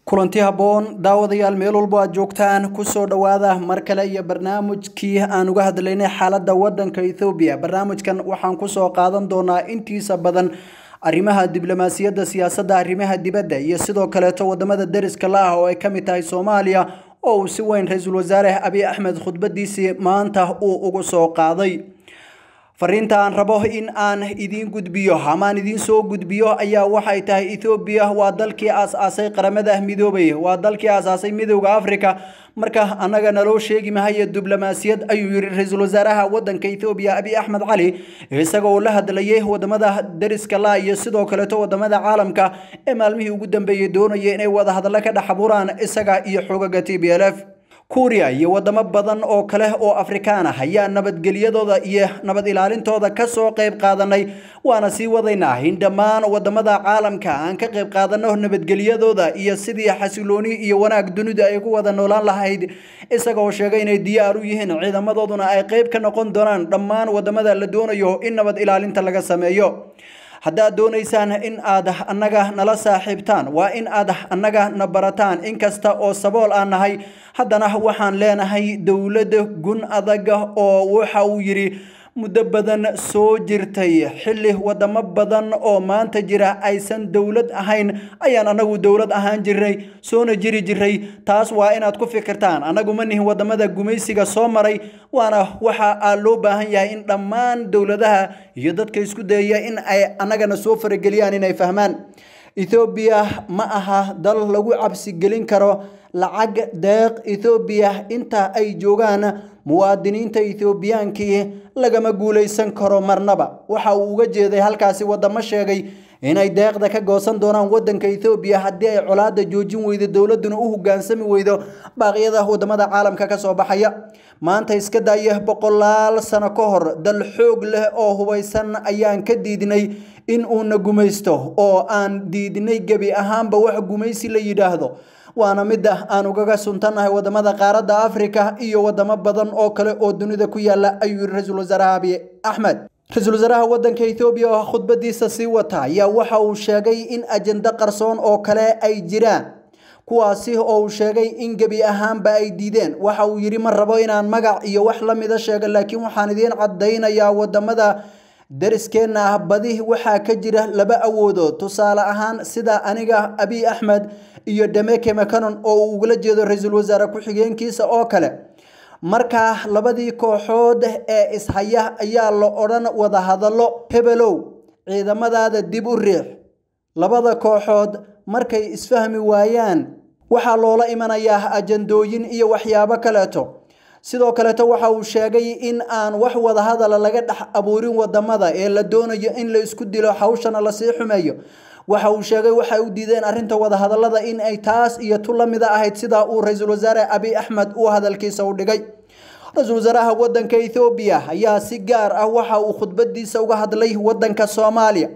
kulanti haboon daawadayaal meel walba aad joogtaan ku soo dhawaada mar kale iyo barnaamijkii aan uga hadlaynay xaaladda wadanka Ethiopia. barnaamijkan waxaan ku soo qaadan doonaa intiisa badan arrimaha diblomaasiyadda, siyaasadda, arrimaha dibadda iyo sidoo kale wadamada deriska la ah oo ay ka mid tahay Soomaaliya oo si weyn Ra'iisul Wasaare Abiy Ahmed khudbadiisii maanta uu ugu soo qaaday. Fariinta aan rabo in aan idin gudbiyo ama aan idin soo gudbiyo ayaa waxay tahay Ethiopia waa dalkii aasaasay qaramada midoobay, waa dalkii aasaasay midowga Afrika. marka anaga naloo sheegi mahayo diblomaasiyad ayuu yiri Ra'iisul Wasaaraha wadanka Ethiopia Abiy Ahmed Ali isagoo la hadlayay wadamada deriska la iyo sidoo kale wadamada caalamka ee maalmihii ugu dambeeyay doonayay inay wada hadal ka dhaxburaan isaga iyo xogaga TPLF. Kuuriya iyo wadamo badan oo kale oo Afrikaan ah ayaa nabadgelyadooda iyo nabad ilaalintooda ka soo qayb qaadanay, waana sii wadaynaa in dhammaan wadamada caalamka aan ka qayb qaadano nabadgelyadooda iyo sidii xasilooni iyo wanaag dunida ay ku wada noolaan lahayd, isagoo sheegay inay diyaar u yihiin ciidamadooduna ay qayb ka noqon doonaan dhammaan wadamada la doonayo in nabad ilaalinta laga sameeyo. haddaad doonaysaan in aad annaga nala saaxiibtaan waa in aad annaga na barataan inkasta oo sabool aan nahay, haddana waxaan leenahay dawladda gun adag oo waxa uu yiri muddo badan soo jirtay xilli wadamo badan oo maanta jira aysan dawlad ahayn ayaan anagu dawlad ahaan jirnay soona jiray. taas waa inaad ku fikirtaan, anagu ma nihin wadamada gumaysiga soo maray, waana waxa loo baahan yahay in dhammaan dawladaha iyo dadka isku dayaya in ay anagana soo farageliyaan inay fahmaan. Ethiopia ma aha dal lagu cabsi gelin karo lacag deeq. Ethiopia inta ay joogaan muwaadiniinta Ethiopiankii lagama guuleysan karo marnaba. waxa uu uga jeeday halkaasi wadamo sheegay inay deeqda ka goosan doonaan wadanka Ethiopia haddii ay colaada joojin weydo, dawladuna u hogaansami weydo baaqyada wadamada caalamka ka soo baxaya. maanta iska daaya boqolaal sano ka hor dal xoog leh oo hubeysan ayaan ka diidnay in uu na gumaysto, oo aan diidnay gebi ahaanba wax gumaysi la yiraahdo. waana midda aan ugaga suntanahay wadamada qaaradda Afrika iyo wadamo badan oo kale oo dunida ku yaala, ayuu Ra'iisul Wasaare Abiy Ahmed. Ra'iisul Wasaaraha wadanka Ethiopia oo khudbadiisa sii wata ayaa waxa uu sheegay in ajenda qarsoon oo kale ay jiraan, kuwaasi oo uu sheegay in gebi ahaanba ay diideen. waxa uu yiri ma rabo inaan magac iyo wax la mid ah sheego, laakiin waxaan idin cadeynayaa wadamada deriskeena ah badi waxaa ka jira laba awoodood. tusaale ahaan sida aniga Abiy Ahmed iyo Demeke Mekonnen oo uu ugala jeedo Ra'iisul Wasaare ku-xigeenkiisa oo kale. marka labadii kooxood ee ishaya ayaa la oran wada hadallo hebelow ciidamadaada dib u riix. labada kooxood markay isfahmi waayaan waxaa loola imanayaa ajandooyin iyo waxyaabo kaleeto. sidoo kale waxa uu sheegay in aan wax wada hadal laga dhax abuurin wadamada ee la doonayo in la isku dilo, hawshana la sii xumeeyo. waxa uu sheegay waxa uu diideen arinta wada hadalada in ay taas iyo tu lamida ahayd sida uu Ra'iisul Wasaare Abiy Ahmed uu hadalkiisa u dhigay. Ra'iisul Wasaaraha wadanka Ethiopia ayaa si gaar ah waxa uu khudbadiisa uga hadlay wadanka Soomaaliya.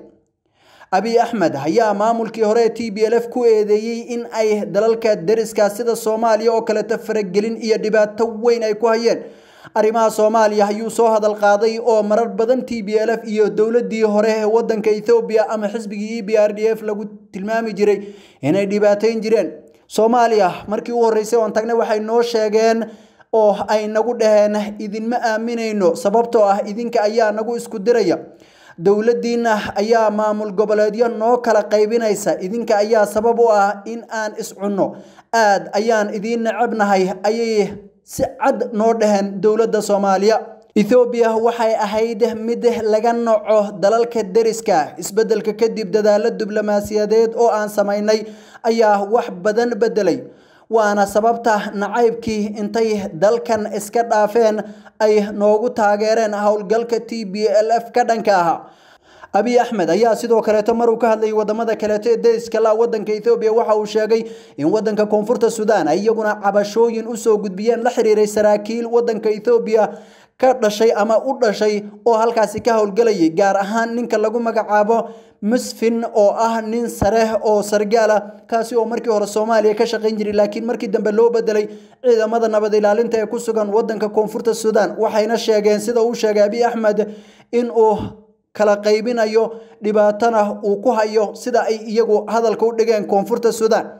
Abiy Ahmed ayaa maamulkii hore TPLF ku eedeeyay in ay dalalka deriska sida Soomaaliya oo kale faragelin iyo dhibaato weyn ay ku hayeen. arrimaha Soomaaliya ayuu soo hadal qaaday oo marar badan TPLF iyo dawladii hore ee wadanka Ethiopia ama xisbigii EPRDF lagu tilmaami jiray inay dhibaateyn jireen. Soomaaliya markii uu horeysay oo tagnay waxay noo sheegeen oo ay nagu dhaheen idinma aaminayno sababtoo ah idinka ayaa nagu isku diraya, dawladiina ayaa maamul goboleedyo noo kala qaybinaysa, idinka ayaa sabab u ah in aan iscunno, aad ayaan idin necebnahay ayay si cad noo dhaheen dawladda Soomaaliya. Ethiopia waxay ahayd mid laga noco dalalka deriska. isbedelka kadib dadaalo diblomaasiyadeed oo aan sameynay ayaa wax badan bedelay, waana sababta nacaybkii intay dalkan iska dhaafeen ay noogu taageereen howlgalka TPLF ka dhanka ah. Abiy Ahmed ayaa sidoo kale maruu ka hadlay wadamada kale ee deriska la wadanka Ethiopia waxa uu sheegay in wadanka Koonfurta Suudaan ay iyaguna cabashooyin u soo gudbiyeen la xiriiray saraakiil wadanka Ethiopia ka dhashay ama u dhashay oo halkaasi ka howlgalayay, gaar ahaan ninka lagu magacaabo Musfin oo ah nin sare oo sargaal ah, kaasi oo markii hore Soomaaliya ka shaqeyn jiray laakiin markii dambe loo bedelay ciidamada nabad ilaalinta ee ku sugan wadanka Koonfurta Suudaan. waxayna sheegeen sida uu sheegay Abiy Ahmed in uu kala qaybinayo dhibaatana uu ku hayo sida ay iyagu hadalka u dhigeen Koonfurta Suudaan.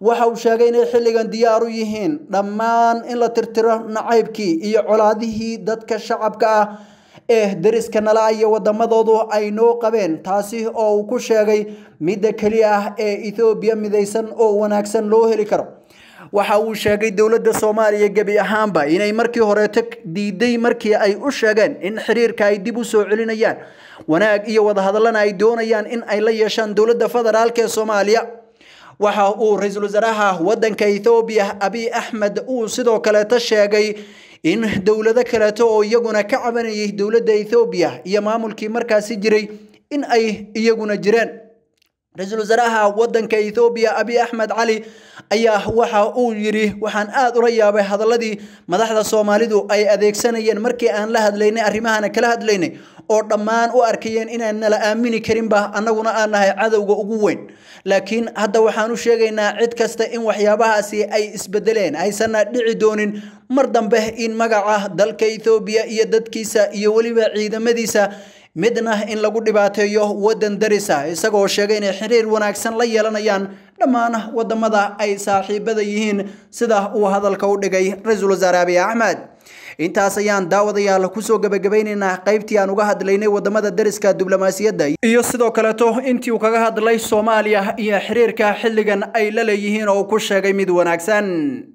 waxa uu sheegay inay xilligan diyaar u yihiin dhammaan in la tirtiro nacaybkii iyo colaadihii dadka shacabka ah ee dariska nala iyo wadamadoodu ay noo qabeen, taasi oo uu ku sheegay midda kaliya ah ee Ethiopia midaysan oo wanaagsan loo heli karo. waxa uu sheegay dowladda Soomaaliya gabi ahaanba inay markii hore diiday markii ay u sheegeen in xiriirka ay dib u soo celinayaan wanaag iyo wada hadalana ay doonayaan in ay la yeeshaan dowladda federaalka ee Soomaaliya. waxa uu ra'iisul wasaaraha wadanka Ethiopia Abiy Ahmed uu sidoo kale sheegay in dowlado kale oo iyaguna ka cabanayay dowladda Ethiopia iyo maamulkii markaasi jiray in ay iyaguna jireen. ra'iisul wasaaraha wadanka Ethiopia Abiy Ahmed Ali ayaa waxa uu yiri waxaan aad ula yaabay hadaladii madaxda Soomaalidu ay adeegsanayeen markii aan la hadlaynay arrimahan kala hadlaynay oo dhammaan u arkayeen inaan la aamini karin ba annaguna aan nahay cadawga ugu weyn. laakiin hadda waxaan u sheegaynaa cid kasta in waxyaabahaasi ay isbedeleen aysan dhici doonin mar dambe in magaca dalka Ethiopia iyo dadkiisa iyo waliba ciidamadiisa midna in lagu dhibaateeyo wadan darisa, isagoo sheegay in xiriir wanaagsan la yeelanayaan dhammaan wadamada ay saaxiibada yihiin sida uu hadalka u dhigay ra'iisul wasaare Abiy Ahmed. intaas ayaan daawadayaal ku soo gabagabaynaynaa qaybtii aan uga hadlaynay wadamada dariska diblomaasiyadda iyo sidoo kale intii uu kaga hadlay Soomaaliya iyo xiriirka xilligan ay la leeyihiin oo ku sheegay mid wanaagsan.